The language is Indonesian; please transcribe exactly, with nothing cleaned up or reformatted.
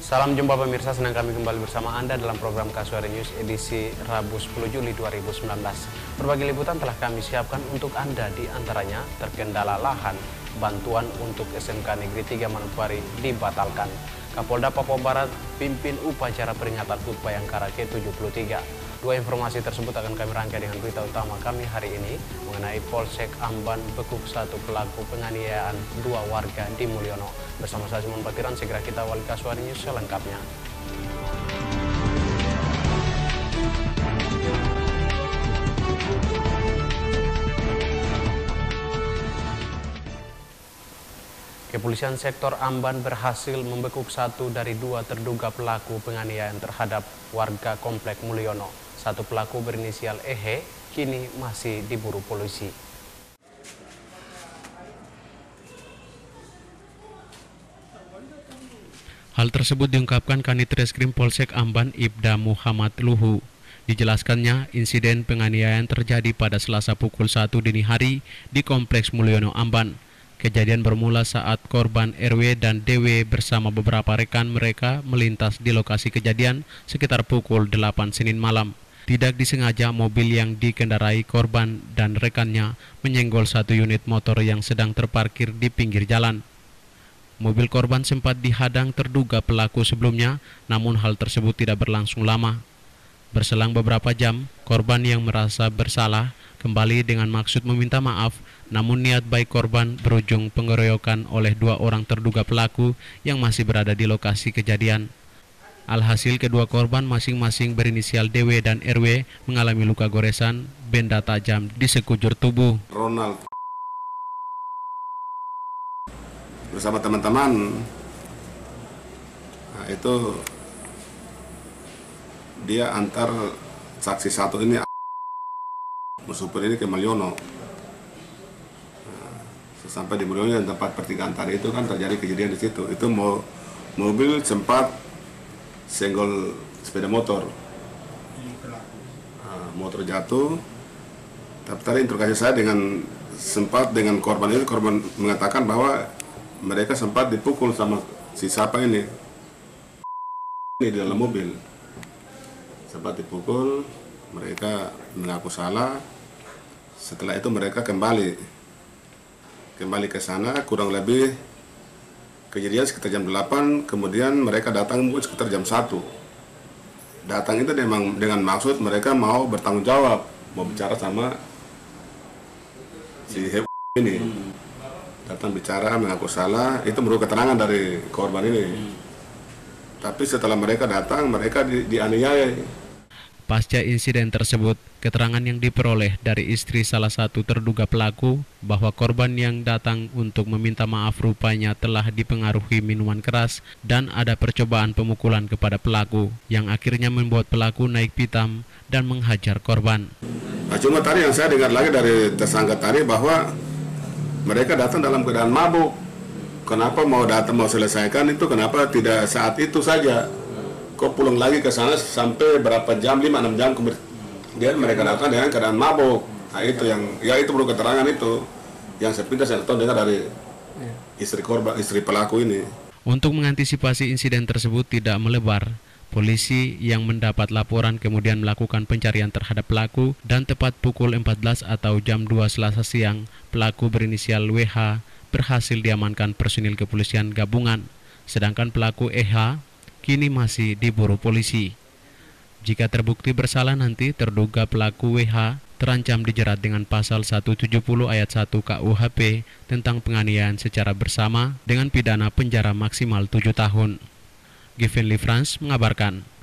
Salam jumpa pemirsa, senang kami kembali bersama Anda dalam program Kasuari News edisi Rabu sepuluh Juli dua ribu sembilan belas. Berbagai liputan telah kami siapkan untuk Anda, di antaranya terkendala lahan, bantuan untuk S M K Negeri tiga Manokwari dibatalkan. Kapolda Papua Barat pimpin upacara peringatan H U T Bayangkara ke tujuh puluh tiga. Dua informasi tersebut akan kami rangkai dengan berita utama kami hari ini mengenai Polsek Amban bekuk satu pelaku penganiayaan dua warga di Mulyono. Bersama saya Simon Patiran, segera kita awali Kasuari News selengkapnya. Kepolisian sektor Amban berhasil membekuk satu dari dua terduga pelaku penganiayaan terhadap warga Komplek Mulyono. Satu pelaku berinisial E H kini masih diburu polisi. Hal tersebut diungkapkan Kanit Reskrim Polsek Amban Ibda Muhammad Luhu. Dijelaskannya, insiden penganiayaan terjadi pada Selasa pukul satu dini hari di Kompleks Mulyono Amban. Kejadian bermula saat korban R W dan D W bersama beberapa rekan mereka melintas di lokasi kejadian sekitar pukul delapan Senin malam. Tidak disengaja, mobil yang dikendarai korban dan rekannya menyenggol satu unit motor yang sedang terparkir di pinggir jalan. Mobil korban sempat dihadang terduga pelaku sebelumnya, namun hal tersebut tidak berlangsung lama. Berselang beberapa jam, korban yang merasa bersalah kembali dengan maksud meminta maaf, namun niat baik korban berujung pengeroyokan oleh dua orang terduga pelaku yang masih berada di lokasi kejadian. Alhasil, kedua korban masing-masing berinisial D W dan R W mengalami luka goresan benda tajam di sekujur tubuh. Ronald bersama teman-teman, nah, itu dia antar saksi satu ini supir ini ke Mulyono. Nah, sesampai di Mulyono dan tempat pertigaan tadi itu kan terjadi kejadian di situ. Itu mau mobil sempat senggol sepeda motor, nah, motor jatuh. Tapi tadi interogasi saya dengan sempat dengan korban itu, korban mengatakan bahwa mereka sempat dipukul sama si siapa ini, ini di dalam mobil. Sempat dipukul, mereka mengaku salah. Setelah itu mereka kembali kembali ke sana, kurang lebih kejadian sekitar jam delapan, kemudian mereka datang mungkin sekitar jam satu. Datang itu memang dengan maksud mereka mau bertanggung jawab, mau bicara sama si Heb ini. Datang bicara, mengaku salah, itu menurut keterangan dari korban ini. Tapi setelah mereka datang, mereka di, dianiaya. Pasca insiden tersebut, keterangan yang diperoleh dari istri salah satu terduga pelaku bahwa korban yang datang untuk meminta maaf rupanya telah dipengaruhi minuman keras dan ada percobaan pemukulan kepada pelaku yang akhirnya membuat pelaku naik pitam dan menghajar korban. Nah, cuma tadi yang saya dengar lagi dari tersangka tadi bahwa mereka datang dalam keadaan mabuk. Kenapa mau datang mau selesaikan itu, kenapa tidak saat itu saja? Kok pulang lagi ke sana sampai berapa jam, lima enam jam kemudian mereka datang dengan keadaan mabuk. Nah itu yang, ya itu perlu keterangan itu yang sepintas saya tahu dengar dari istri korban, istri pelaku ini. Untuk mengantisipasi insiden tersebut tidak melebar, polisi yang mendapat laporan kemudian melakukan pencarian terhadap pelaku dan tepat pukul empat belas atau jam dua Selasa siang, pelaku berinisial W H berhasil diamankan personil kepolisian gabungan, sedangkan pelaku E H kini masih diburu polisi. Jika terbukti bersalah nanti, terduga pelaku W H terancam dijerat dengan pasal seratus tujuh puluh ayat satu K U H P tentang penganiayaan secara bersama dengan pidana penjara maksimal tujuh tahun. Given Lee France mengabarkan.